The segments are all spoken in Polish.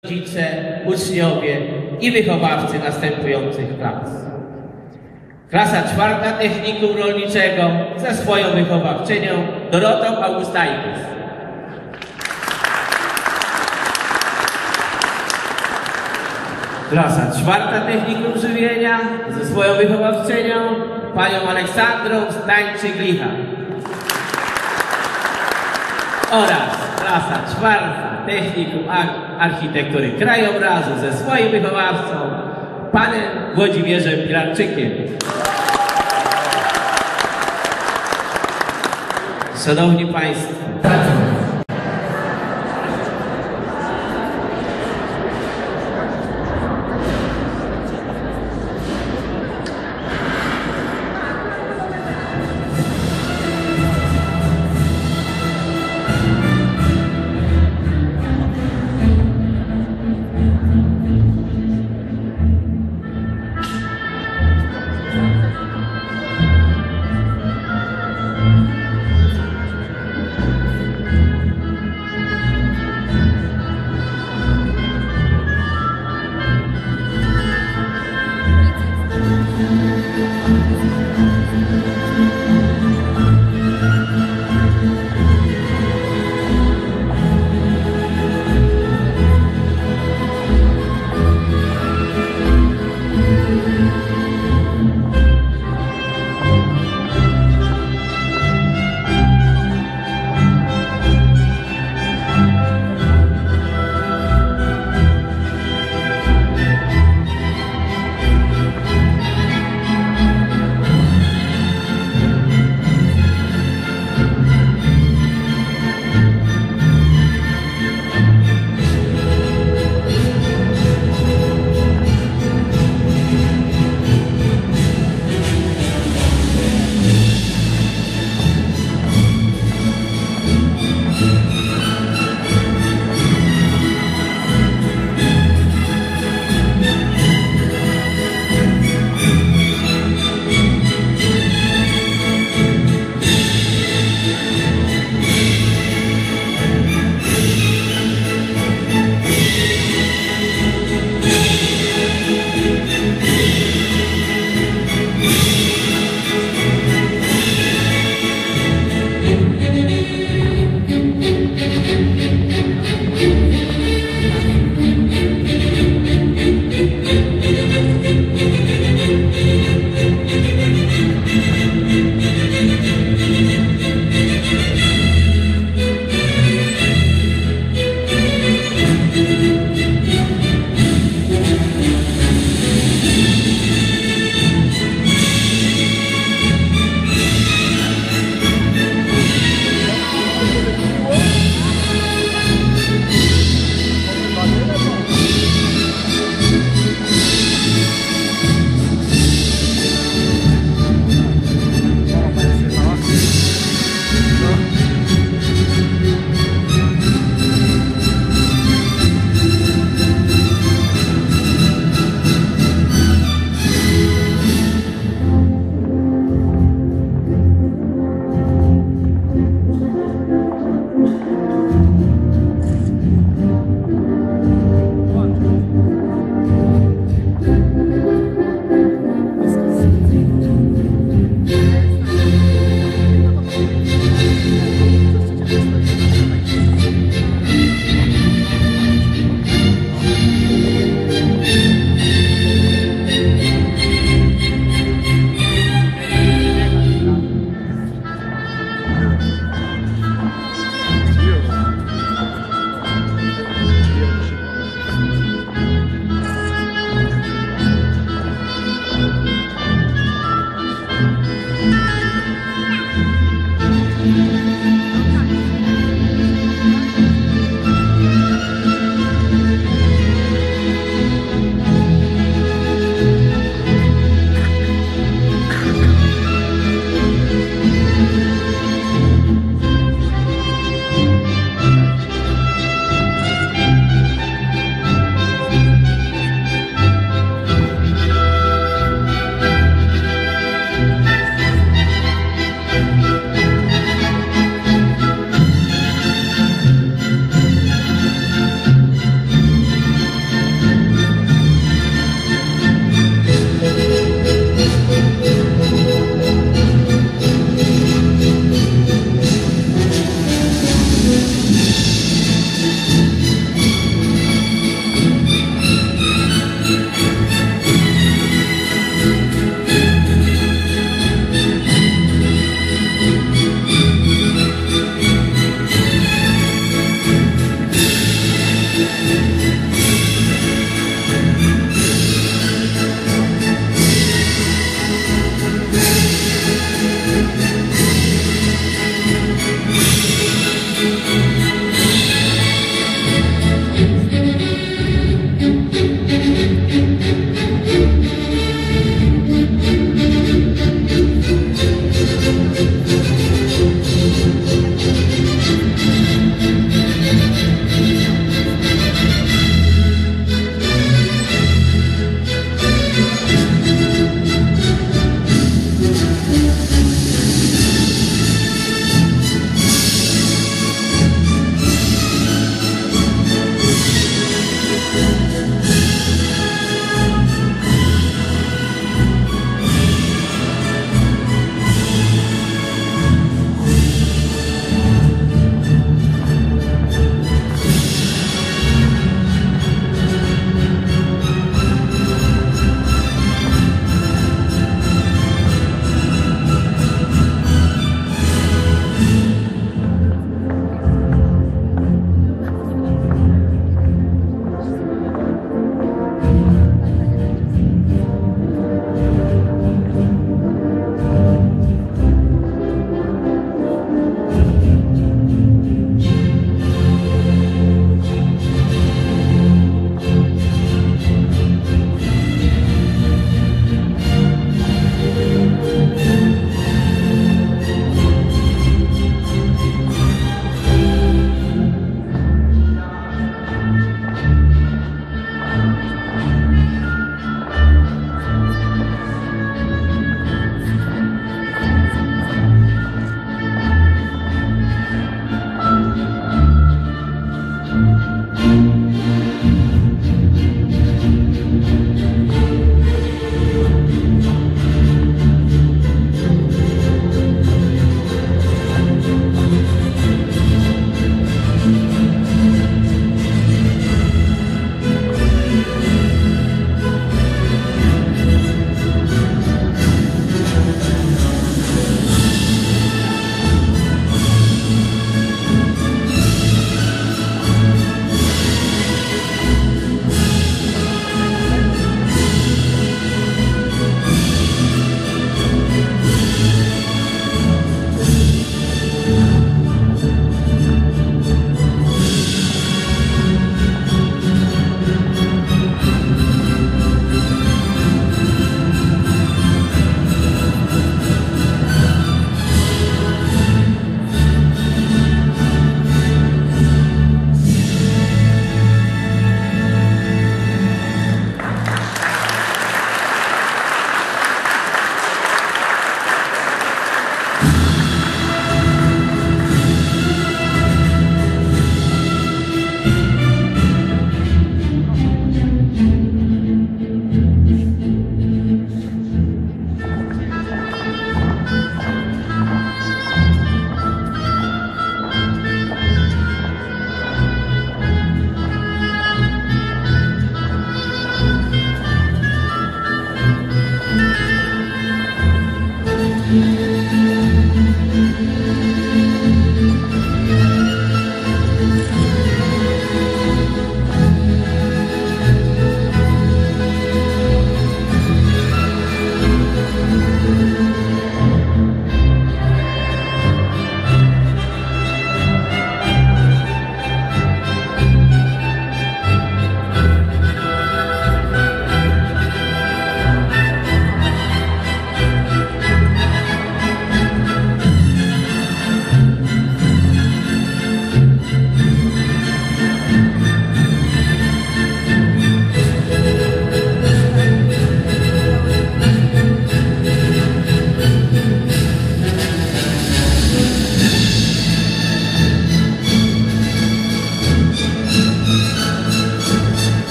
rodzice, uczniowie i wychowawcy następujących klas. Klasa czwarta Technikum Rolniczego ze swoją wychowawczynią Dorotą Augustajkus. Klasa czwarta Technikum Żywienia ze swoją wychowawczynią panią Aleksandrą Stańczyk-Licha. Oraz klasa czwarta Technikum Architektury Krajobrazu ze swoim wychowawcą panem Włodzimierzem Pilarczykiem. Szanowni Państwo,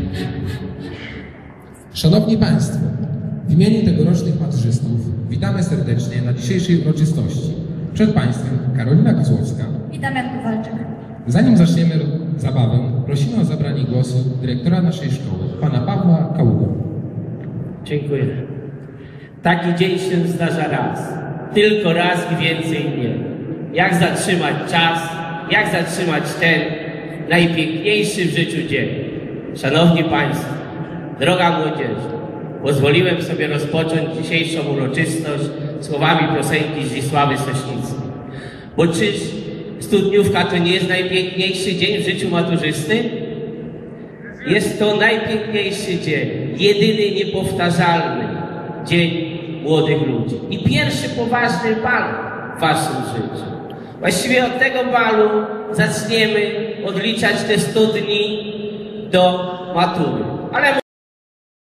Szanowni Państwo, w imieniu tegorocznych maturzystów witamy serdecznie na dzisiejszej uroczystości. Przed Państwem Karolina Kozłowska i Damian Kowalczyk. Zanim zaczniemy zabawę, prosimy o zabranie głosu dyrektora naszej szkoły, pana Pawła Kaługę. Dziękuję. Taki dzień się zdarza raz. Tylko raz i więcej nie. Jak zatrzymać czas, jak zatrzymać ten najpiękniejszy w życiu dzień. Szanowni Państwo, droga młodzieży, pozwoliłem sobie rozpocząć dzisiejszą uroczystość słowami piosenki Zdzisławy Sośnickiej. Bo czyż studniówka to nie jest najpiękniejszy dzień w życiu maturzysty? Jest to najpiękniejszy dzień, jedyny niepowtarzalny dzień młodych ludzi. I pierwszy poważny bal w waszym życiu. Właściwie od tego balu zaczniemy odliczać te 100 dni do matury. Ale